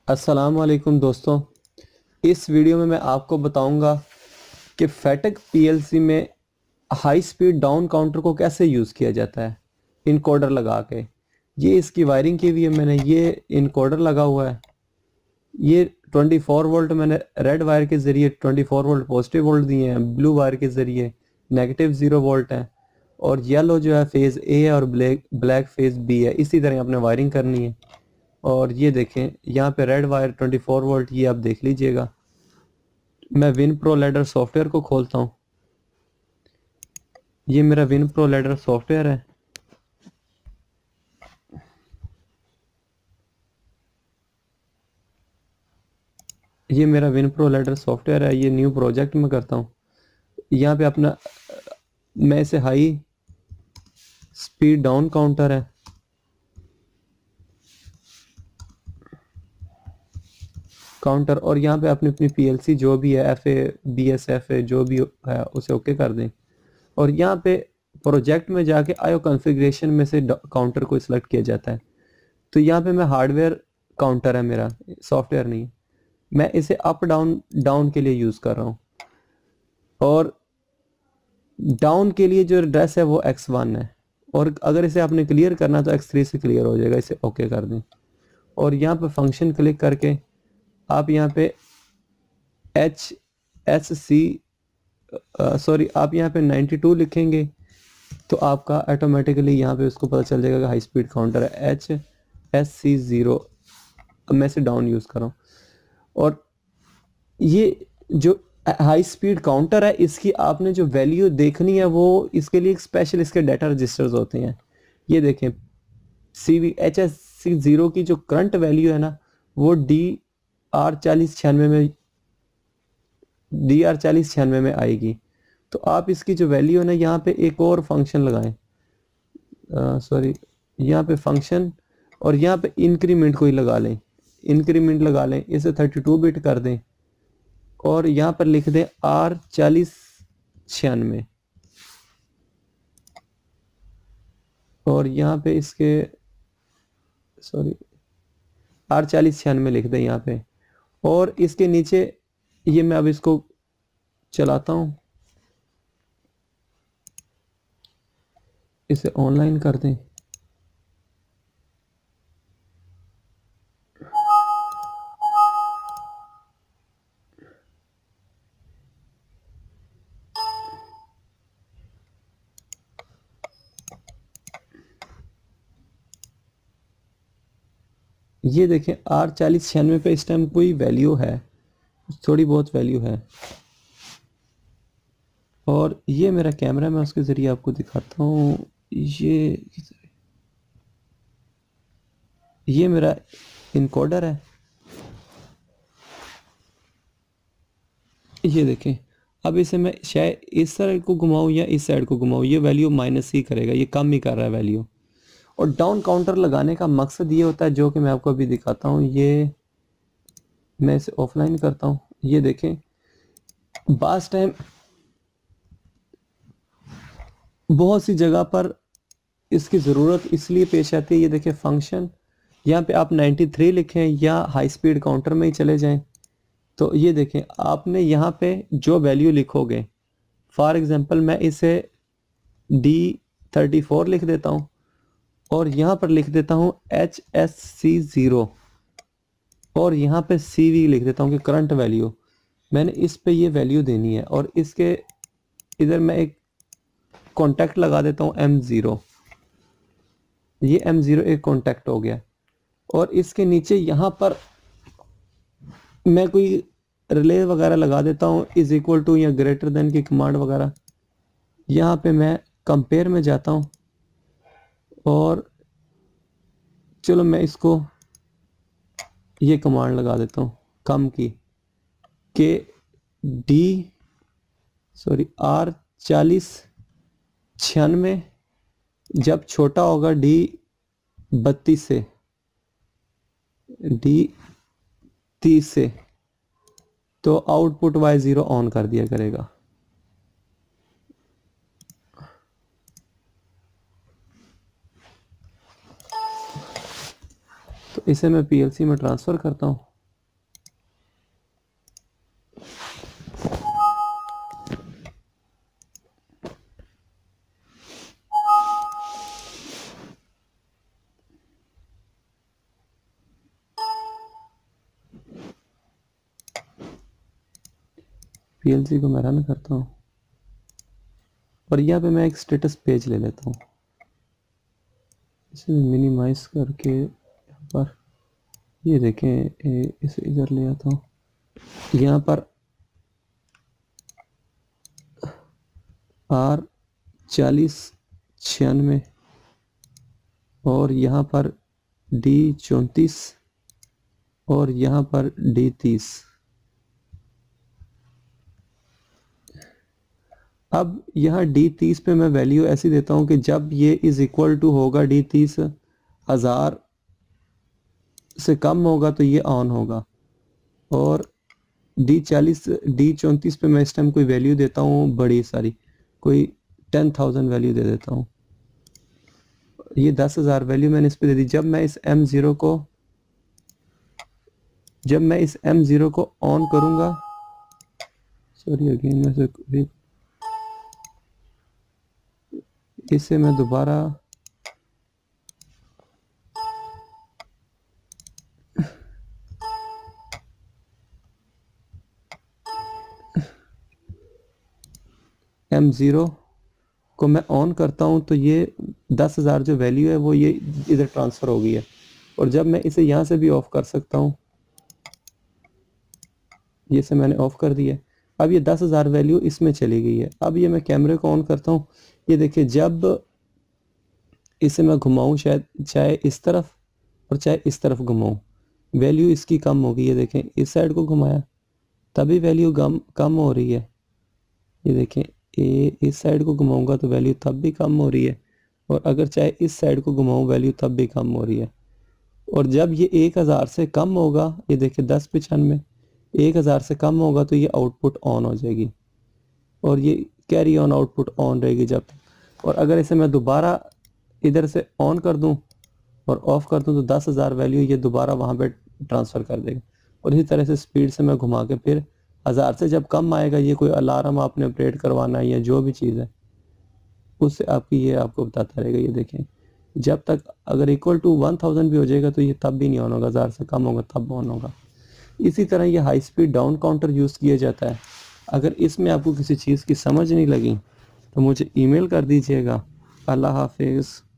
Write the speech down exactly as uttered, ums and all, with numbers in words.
अस्सलाम वालेकुम दोस्तों। इस वीडियो में मैं आपको बताऊंगा कि फैटेक पीएलसी में हाई स्पीड डाउन काउंटर को कैसे यूज़ किया जाता है इनकोडर लगा के। ये इसकी वायरिंग की हुई है मैंने। ये इनकोडर लगा हुआ है। ये चौबीस वोल्ट मैंने रेड वायर के ज़रिए चौबीस वोल्ट पॉजिटिव वोल्ट दिए हैं, ब्लू वायर के ज़रिए नेगेटिव ज़ीरो वोल्ट है, और येलो जो है फेज़ ए है और ब्लैक ब्लैक फेज़ बी है। इसी तरह आपने वायरिंग करनी है। और ये देखें यहाँ पे रेड वायर चौबीस वोल्ट, ये आप देख लीजिएगा। मैं विन प्रो लैडर सॉफ्टवेयर को खोलता हूँ। ये मेरा विन प्रो लैडर सॉफ्टवेयर है। ये मेरा विन प्रो लैडर सॉफ्टवेयर है। ये न्यू प्रोजेक्ट में करता हूँ। यहाँ पे अपना मैं इसे हाई स्पीड डाउन काउंटर है। काउंटर और यहाँ पे अपनी अपनी पीएलसी जो भी है, F A B S F A जो भी है उसे ओके कर दें। और यहाँ पे प्रोजेक्ट में जाके आयो कॉन्फ़िगरेशन में से काउंटर को सिलेक्ट किया जाता है। तो यहाँ पे मैं हार्डवेयर काउंटर है मेरा, सॉफ्टवेयर नहीं। मैं इसे अप डाउन डाउन के लिए यूज़ कर रहा हूँ। और डाउन के लिए जो एड्रेस है वो एक्स वन है। और अगर इसे आपने क्लियर करना तो एक्स थ्री से क्लियर हो जाएगा। इसे ओके कर दें और यहाँ पे फंक्शन क्लिक करके आप यहाँ पे एच एस सी सॉरी आप यहाँ पे नाइन्टी टू लिखेंगे तो आपका ऑटोमेटिकली यहाँ पे उसको पता चल जाएगा कि हाई स्पीड काउंटर है एच एस सी ज़ीरो। मैं इसे डाउन यूज़ कर रहा हूँ। और ये जो हाई स्पीड काउंटर है, इसकी आपने जो वैल्यू देखनी है वो इसके लिए एक स्पेशल इसके डाटा रजिस्टर्स होते हैं। ये देखें C V H S C zero की जो करंट वैल्यू है ना, वो डी आर चालीस छियानवे में डी आर चालीस छियानवे में आएगी। तो आप इसकी जो वैल्यू है ना, यहाँ पे एक और फंक्शन लगाएं, सॉरी यहाँ पे फंक्शन, और यहाँ पे इंक्रीमेंट कोई लगा लें, इंक्रीमेंट लगा लें, इसे थर्टी टू बिट कर दें और यहाँ पर लिख दें आर चालीस छियानवे। और यहाँ पे इसके सॉरी आर चालीस छियानवे लिख दें यहाँ पे। और इसके नीचे ये मैं अब इसको चलाता हूँ, इसे ऑनलाइन कर दें। ये देखें आर चालीस छियानवे पे इस टाइम कोई वैल्यू है, थोड़ी बहुत वैल्यू है। और ये मेरा कैमरा, मैं उसके ज़रिए आपको दिखाता हूँ। ये ये मेरा इनकोडर है। ये देखें अब इसे मैं शायद इस साइड को घुमाऊँ या इस साइड को घुमाऊँ, ये वैल्यू माइनस ही करेगा, ये कम ही कर रहा है वैल्यू। और डाउन काउंटर लगाने का मकसद ये होता है जो कि मैं आपको अभी दिखाता हूँ। ये मैं इसे ऑफलाइन करता हूँ। ये देखें बास टाइम बहुत सी जगह पर इसकी ज़रूरत इसलिए पेश आती है। ये देखें फंक्शन, यहाँ पे आप नाइन्टी थ्री लिखें या हाई स्पीड काउंटर में ही चले जाएं तो ये देखें आपने यहाँ पे जो वैल्यू लिखोगे, फॉर एग्जांपल मैं इसे डी थर्टी फोर लिख देता हूँ और यहाँ पर लिख देता हूँ एच एस सी ज़ीरो और यहाँ पे सी वी लिख देता हूँ कि करंट वैल्यू मैंने इस पे ये वैल्यू देनी है। और इसके इधर मैं एक कॉन्टैक्ट लगा देता हूँ एम ज़ीरो। ये एम ज़ीरो एक कॉन्टैक्ट हो गया। और इसके नीचे यहाँ पर मैं कोई रिले वगैरह लगा देता हूँ, इज इक्वल टू या ग्रेटर देन की कमांड वगैरह। यहाँ पे मैं कंपेयर में जाता हूँ और चलो मैं इसको ये कमांड लगा देता हूँ कम की, के डी सॉरी आर चालीस छियानवे जब छोटा होगा डी बत्तीस से, डी तीस से, तो आउटपुट वाई ज़ीरो ऑन कर दिया करेगा। तो इसे मैं पीएलसी में ट्रांसफ़र करता हूँ। पीएलसी को मैं रन करता हूँ और यहाँ पे मैं एक स्टेटस पेज ले लेता हूँ, इसे मिनिमाइज करके यहाँ पर ये देखें, ए, इसे इधर ले आता हूँ। यहाँ पर आर चालीस छियानवे और यहाँ पर डी चौंतीस और यहाँ पर डी तीस। अब यहाँ डी तीस पे मैं वैल्यू ऐसी देता हूँ कि जब ये इज इक्वल टू होगा डी तीस हज़ार से कम होगा तो ये ऑन होगा, और डी चालीस डी चौंतीस पे मैं इस टाइम कोई वैल्यू देता हूँ बड़ी सारी, कोई टेन थाउजेंड वैल्यू दे देता हूँ। ये दस हज़ार वैल्यू मैंने इस पे दे दी। जब मैं इस एम ज़ीरो को जब मैं इस एम ज़ीरो को ऑन करूँगा, सॉरी अगेन मैं से इसे मैं दोबारा एम ज़ीरो को मैं ऑन करता हूं तो ये दस हज़ार जो वैल्यू है वो ये इधर ट्रांसफ़र हो गई है। और जब मैं इसे यहाँ से भी ऑफ़ कर सकता हूँ, ये से मैंने ऑफ़ कर दिया। अब ये दस हज़ार वैल्यू इसमें चली गई है। अब ये मैं कैमरे को ऑन करता हूँ, ये देखिए जब इसे मैं घुमाऊँ, शायद चाहे इस तरफ और चाहे इस तरफ घुमाऊँ, वैल्यू इसकी कम हो गई है। देखें इस साइड को घुमाया तभी वैल्यू कम कम हो रही है। ये देखें ए इस साइड को घुमाऊंगा तो वैल्यू तब भी कम हो रही है, और अगर चाहे इस साइड को घुमाऊं वैल्यू तब भी कम हो रही है। और जब ये एक हज़ार से कम होगा, ये देखिए दस पचानवे एक हज़ार से कम होगा तो ये आउटपुट ऑन हो जाएगी और ये कैरी ऑन आउटपुट ऑन रहेगी जब तक। और अगर इसे मैं दोबारा इधर से ऑन कर दूं और ऑफ कर दूं तो दस हज़ार वैल्यू ये दोबारा वहाँ पे ट्रांसफ़र कर देगा। और इसी तरह से स्पीड से मैं घुमा के फिर हज़ार से जब कम आएगा, ये कोई अलार्म आपने अपडेट करवाना है या जो भी चीज़ है उससे आपकी ये आपको बताता रहेगा। ये देखें जब तक अगर इक्वल टू वन थाउजेंड भी हो जाएगा तो ये तब भी नहीं ऑन होगा, हज़ार से कम होगा तब ऑन होगा। इसी तरह ये high speed down counter use किया जाता है। अगर इसमें आपको किसी चीज़ की समझ नहीं लगी तो मुझे ईमेल कर दीजिएगा। अल्लाह हाफिज़।